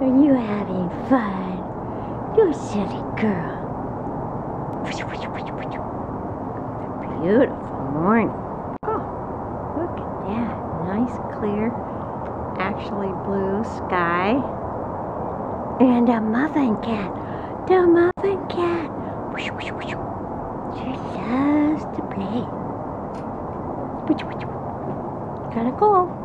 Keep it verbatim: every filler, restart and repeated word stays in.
Are you having fun? You silly girl. Beautiful morning. Oh, look at that. Nice, clear, actually blue sky. And a muffin cat. The muffin cat. She loves to play. Gotta go.